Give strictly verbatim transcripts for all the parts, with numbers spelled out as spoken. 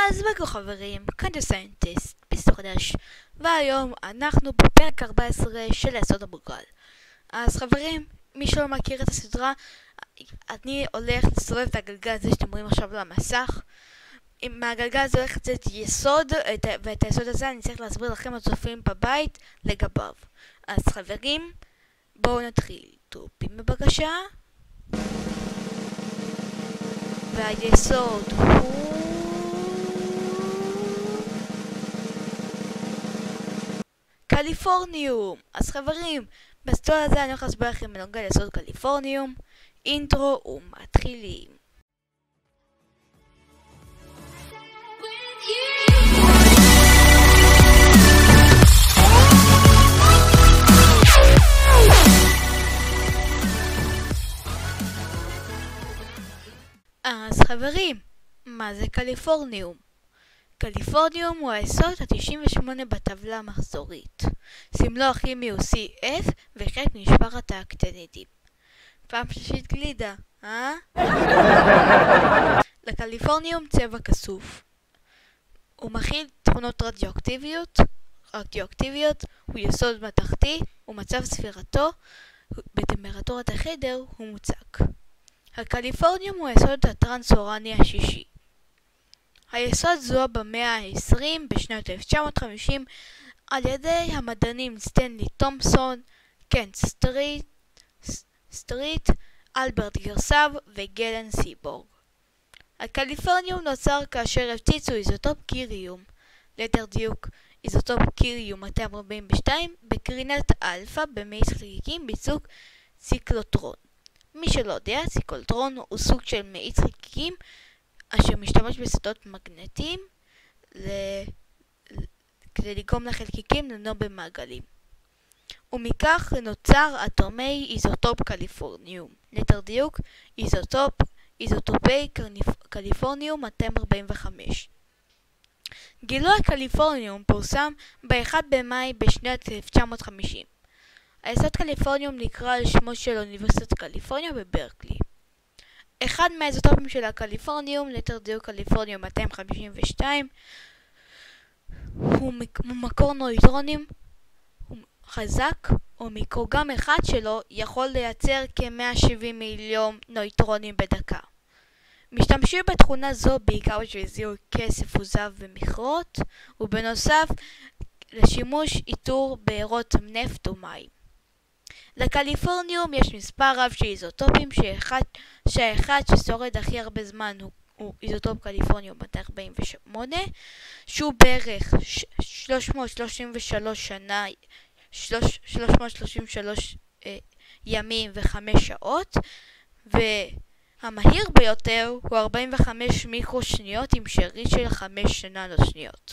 אז בגו חברים, כאן דה סיינטיסט, פיסטו חדש, והיום אנחנו בפרק ארבע עשרה של היסוד המוגרל. אז חברים, מי שלא מכיר את הסדרה, אני הולך לסובב את הגלגל הזה שאתם רואים עכשיו על המסך. מהגלגל הזה הולך לצאת יסוד, ואת היסוד הזה אני צריך להסביר לכם הצופים בבית לגביו. אז חברים, בואו נתחיל. טופים בבקשה. והיסוד הוא קליפורניום. אז חברים, בסטול הזה אני הולך להסביר לכם בנוגע ליסוד קליפורניום. אינטרו ומתחילים. אז חברים, מה זה קליפורניום? קליפורניום הוא היסוד ה-תשעים ושמונה בטבלה המחזורית. סמלו הכימי הוא סי אף וחלק ממשפחת האקטינידים. פעם שלישית גלידה, אה? לקליפורניום צבע כסוף. הוא מכיל תכונות רדיואקטיביות. רדיואקטיביות הוא יסוד מתכתי ומצב ספירתו בטמפרטורת החדר הוא מוצק. הקליפורניום הוא היסוד הטרנס-אורני השישי. היסוד זוהה במאה ה-עשרים בשנת אלף תשע מאות וחמישים על ידי המדענים סטנלי תומפסון, קנט סטריט, סטריט, אלברט גרסב וגלן סיבורג. הקליפורניום נוצר כאשר הפציצו איזוטופ קיריום, ליתר דיוק איזוטופ קיריום מאתיים ארבעים ושתיים, בקרינת אלפא במאיץ חלקיקים בסוג ציקלוטרון. מי שלא יודע, ציקלוטרון הוא סוג של מאיץ חלקיקים אשר משתמש בשדות מגנטיים ל... כדי לגרום לחלקיקים לנוע במעגלים. ומכך נוצר אטומי איזוטופ קליפורניום. ליתר דיוק, איזוטופ, איזוטופי קליפורניום מאתיים ארבעים וחמש. גילוי הקליפורניום פורסם ב-אחד במאי בשנת אלף תשע מאות וחמישים. היסוד קליפורניום נקרא על שמו של אוניברסיטת קליפורניה בברקלי. אחד מהאיזוטופים של הקליפורניום, ליתר דיוק קליפורניום מאתיים חמישים ושתיים, הוא מקור נויטרונים חזק, ומיקרוגרם אחד שלו יכול לייצר כ-מאה ושבעים מיליון נויטרונים בדקה. משתמשים בתכונה זו בעיקר בשביל זיהוי כסף וזהב במכרות, ובנוסף לשימוש איתור בארות נפט ומים. לקליפורניום יש מספר רב של איזוטופים, שאחד, שהאחד ששורד הכי הרבה זמן הוא, הוא איזוטופ קליפורניום מאתיים ארבעים ושמונה, שהוא בערך שלוש מאות שלושים ושלוש שנה, שלוש מאות שלושים ושלוש אה, ימים וחמש שעות, והמהיר ביותר הוא ארבעים וחמש מיקרו שניות עם שארית של חמש ננו שניות.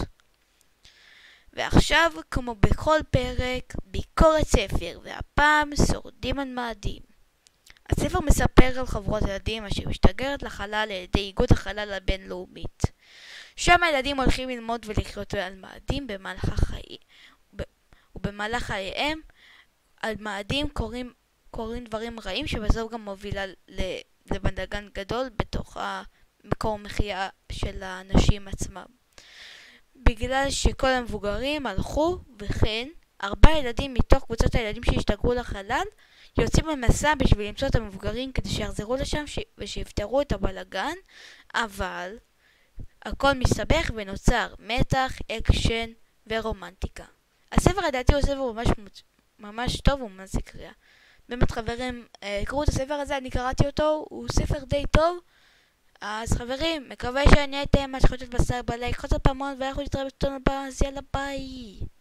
ועכשיו, כמו בכל פרק, ביקורת ספר, והפעם שורדים על מאדים. הספר מספר על חברות ילדים אשר משתגרת לחלל על ידי איגוד החלל הבינלאומית. שם הילדים הולכים ללמוד ולחיות על מאדים במהלך החיים, ובמהלך חייהם על מאדים קורים, קורים דברים רעים שבסוף גם מובילה לבלגן גדול בתוך המקור מחיה של האנשים עצמם. בגלל שכל המבוגרים הלכו, וכן ארבעה ילדים מתוך קבוצת הילדים שהשתגרו לחלל יוצאים במסע בשביל למצוא את המבוגרים כדי שיחזרו לשם ש... ושיפתרו את הבלגן, אבל הכל מסתבך ונוצר מתח, אקשן ורומנטיקה. הספר לדעתי הוא ספר ממש, ממש טוב וממש קריאה. באמת חברים, קראו את הספר הזה, אני קראתי אותו, הוא ספר די טוב. אז חברים, מקווה שנהייתם, מה שחושבת בסדר בלייק, חוזר פעמון ואנחנו נתראה בסרטון הבא, אז יאללה ביי.